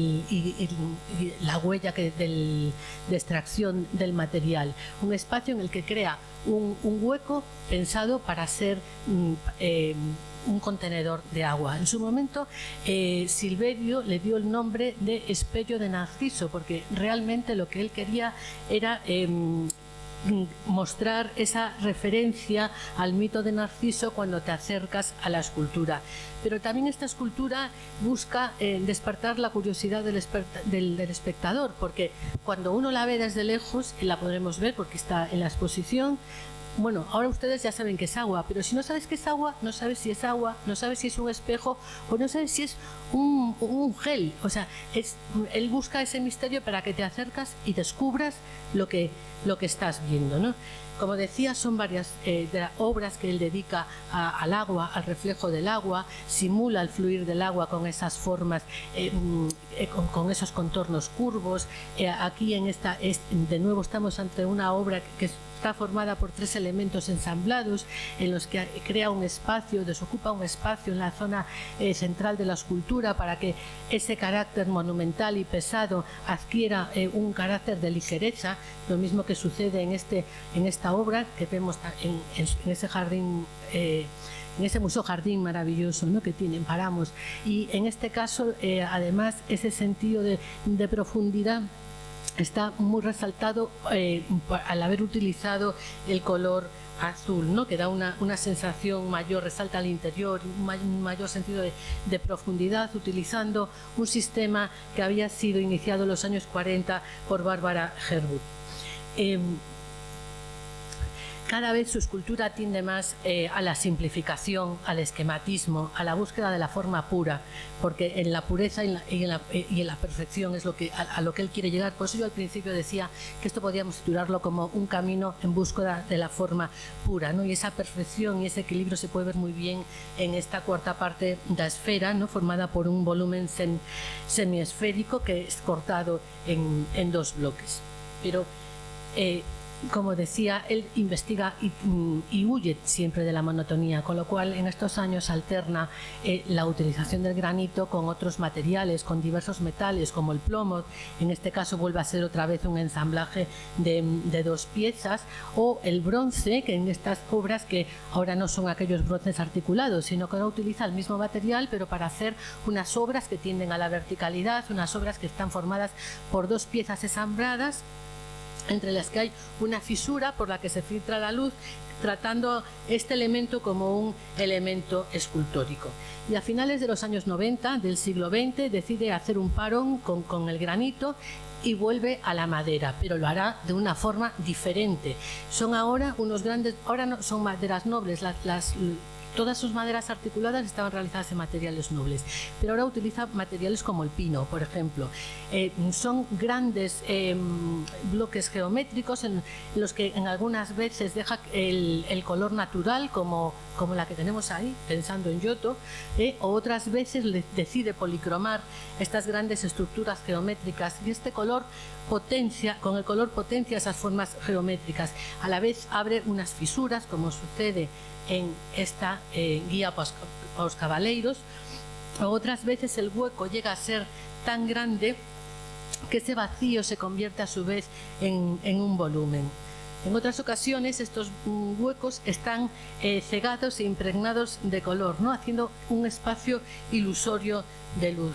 la huella de extracción del material. Un espacio en el que crea un hueco pensado para ser un contenedor de agua. En su momento, Silverio le dio el nombre de Espello de Narciso, porque realmente lo que él quería era mostrar esa referencia al mito de Narciso cuando te acercas a la escultura. Pero también esta escultura busca despertar la curiosidad del espectador, porque cuando uno la ve desde lejos, y la podremos ver porque está en la exposición, bueno, ahora ustedes ya saben que es agua, pero si no sabes qué es agua, no sabes si es agua, no sabes si es un espejo o no sabes si es un gel. O sea, él busca ese misterio para que te acercas y descubras lo que estás viendo, ¿no? Como decía, son varias de las obras que él dedica al agua, al reflejo del agua, simula el fluir del agua con esas formas, con esos contornos curvos. Aquí de nuevo estamos ante una obra que está formada por 3 elementos ensamblados en los que crea un espacio, desocupa un espacio en la zona central de la escultura para que ese carácter monumental y pesado adquiera un carácter de ligereza, lo mismo que sucede en esta obra que vemos en ese jardín, en ese museo jardín maravilloso, ¿no?, que tiene en Paramos. Y en este caso, además, ese sentido de profundidad está muy resaltado al haber utilizado el color azul, ¿no?, que da una sensación mayor, resalta al interior, un mayor sentido de profundidad, utilizando un sistema que había sido iniciado en los años 40 por Bárbara Herwood. Cada vez su escultura tiende más a la simplificación, al esquematismo, a la búsqueda de la forma pura, porque en la pureza y en la perfección es a lo que él quiere llegar. Por eso yo al principio decía que esto podíamos titularlo como un camino en búsqueda de la forma pura, ¿no? Y esa perfección y ese equilibrio se puede ver muy bien en esta cuarta parte de la esfera, ¿no?, formada por un volumen semiesférico que es cortado en 2 bloques. Pero como decía, él investiga y huye siempre de la monotonía, con lo cual en estos años alterna la utilización del granito con otros materiales, con diversos metales como el plomo. En este caso vuelve a ser otra vez un ensamblaje de 2 piezas, o el bronce, que en estas obras que ahora no son aquellos bronces articulados, sino que ahora utiliza el mismo material pero para hacer unas obras que tienden a la verticalidad, unas obras que están formadas por 2 piezas ensambladas entre las que hay una fisura por la que se filtra la luz, tratando este elemento como un elemento escultórico. Y a finales de los años 90 del siglo XX decide hacer un parón con el granito y vuelve a la madera, pero lo hará de una forma diferente. Son ahora ahora no son maderas nobles, todas sus maderas articuladas estaban realizadas en materiales nobles, pero ahora utiliza materiales como el pino, por ejemplo. Son grandes bloques geométricos en los que en algunas veces deja el color natural, como la que tenemos ahí, pensando en Giotto, o otras veces decide policromar estas grandes estructuras geométricas, y este color con el color potencia esas formas geométricas. A la vez abre unas fisuras, como sucede en esta guía para los cabaleiros. Otras veces el hueco llega a ser tan grande que ese vacío se convierte a su vez en un volumen. En otras ocasiones estos huecos están cegados e impregnados de color, ¿no?, haciendo un espacio ilusorio de luz.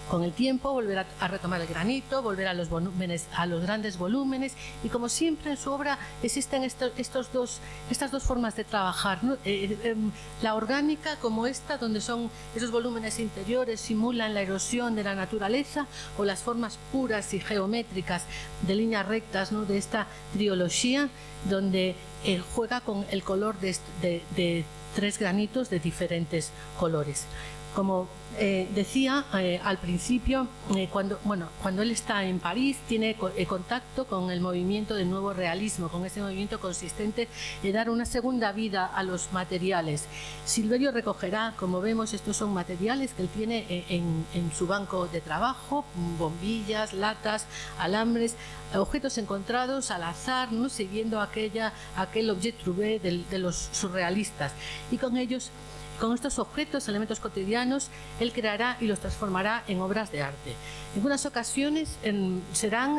Con el tiempo volverá a retomar el granito, volver a los volúmenes, a los grandes volúmenes, y como siempre en su obra existen estas dos formas de trabajar, ¿no? La orgánica, como esta, donde son esos volúmenes interiores, simulan la erosión de la naturaleza, o las formas puras y geométricas de líneas rectas, ¿no? De esta triología, donde juega con el color de 3 granitos de diferentes colores. Como decía al principio, cuando él está en París, tiene contacto con el movimiento del nuevo realismo, con ese movimiento consistente de dar una segunda vida a los materiales. Silverio recogerá, como vemos, estos son materiales que él tiene en su banco de trabajo: bombillas, latas, alambres, objetos encontrados al azar, ¿no? Siguiendo aquel objet trouvé de los surrealistas, y con ellos, con estos objetos, elementos cotidianos, él creará y los transformará en obras de arte. En algunas ocasiones serán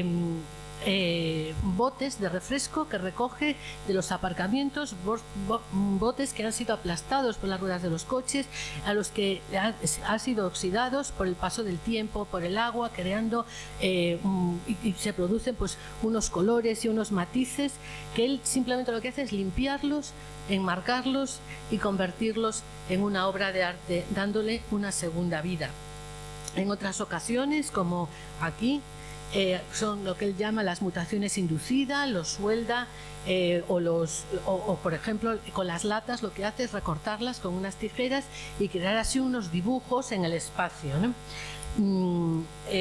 botes de refresco que recoge de los aparcamientos, botes que han sido aplastados por las ruedas de los coches, a los que han sido oxidados por el paso del tiempo, por el agua, creando y se producen pues unos colores y unos matices que él simplemente lo que hace es limpiarlos, enmarcarlos y convertirlos en una obra de arte, dándole una segunda vida. En otras ocasiones, como aquí, son lo que él llama las mutaciones inducidas, los suelda, o por ejemplo con las latas lo que hace es recortarlas con unas tijeras y crear así unos dibujos en el espacio, ¿no?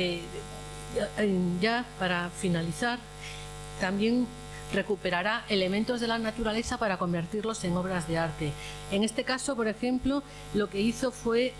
Ya para finalizar, también recuperará elementos de la naturaleza para convertirlos en obras de arte. En este caso, por ejemplo, lo que hizo fue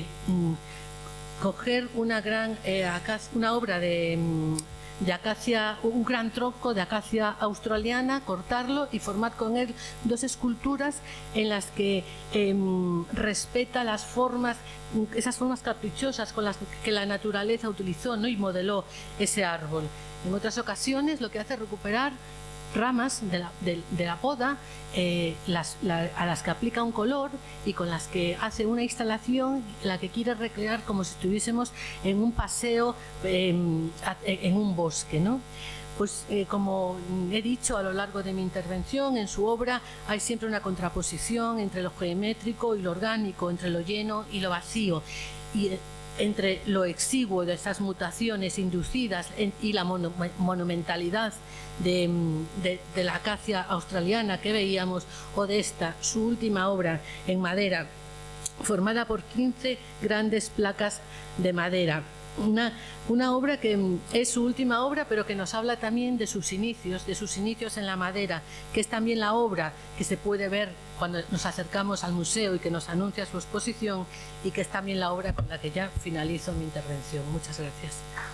coger una obra de acacia, un gran tronco de acacia australiana, cortarlo y formar con él 2 esculturas en las que respeta las formas, esas formas caprichosas con las que la naturaleza utilizó, ¿no? Y modeló ese árbol. En otras ocasiones lo que hace es recuperar ramas de la poda, a las que aplica un color y con las que hace una instalación, la que quiere recrear como si estuviésemos en un paseo en un bosque, ¿no? Pues como he dicho a lo largo de mi intervención, en su obra hay siempre una contraposición entre lo geométrico y lo orgánico, entre lo lleno y lo vacío, y entre lo exiguo de esas mutaciones inducidas y la monumentalidad de la acacia australiana que veíamos, o de esta, su última obra en madera, formada por 15 grandes placas de madera. Una obra que es su última obra, pero que nos habla también de sus inicios en la madera, que es también la obra que se puede ver cuando nos acercamos al museo y que nos anuncia su exposición, y que es también la obra con la que ya finalizo mi intervención. Muchas gracias.